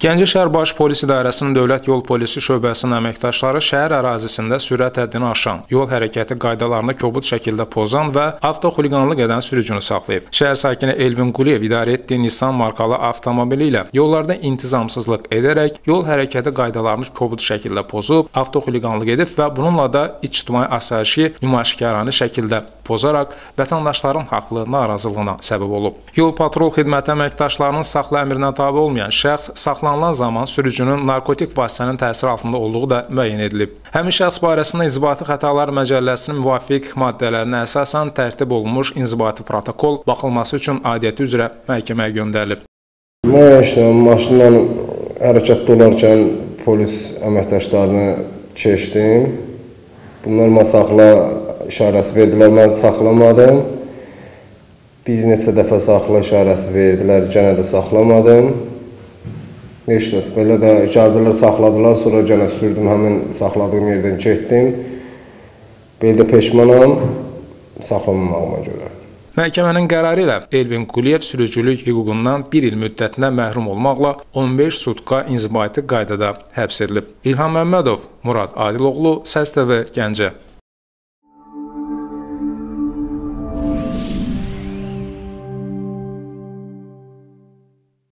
Gəncə şəhər Baş Polis İdarəsinin Dövlət Yol Polisi şöbəsinin əməkdaşları şəhər ərazisində sürət həddini aşan, yol hərəkəti qaydalarını kobud şəkildə pozan və avtoxuliqanlıq edən sürücünü saxlayıb. Şəhər sakini Elvin Quliyev idarə etdiyi Nissan markalı avtomobili ilə yollarda intizamsızlıq edərək yol hərəkəti qaydalarını kobud şəkildə pozub, avtoxuliqanlıq edib və bununla da ictimai asayişi nümayişkarane şəkildə pozaraq vətəndaşların haqlı narazılığına səbəb olub. Yol patrol xidməti əməkdaşlarının saxla əmrinə tabe olmayan şəxs saxlanılan zaman sürücünün narkotik vasitənin təsiri altında olduğu da müəyyən edilib. Həmin şəxs barəsində İnzibati Xətalar Məcəlləsinin müvafiq maddələrinə əsasən tərtib olunmuş inzibati protokol baxılması üçün aidiyyəti üzrə məhkəməyə göndərilib. Mən maşınla hərəkətdə olarkən polis əməkdaşlarını keçdim. Bunlar saxla işarəsi verdilər, mən saxlamadım. Bir neçə dəfə saxla işarəsi verdilər, yenə də saxlamadım. Belə də gəldilər, saxladılar, sonra yenə sürdüm, həmin saxladığım yerdən getdim. Belə də peşmanam, saxlamamağıma görə. Məhkəmənin qərarı ilə Elvin Quliyev sürücülük hüququndan 1 il müddətinə məhrum olmaqla 15 sutka inzibati qaydada həbs edilib. İlham Məmmədov, Murad Adiloğlu, Səs TV, Gəncə.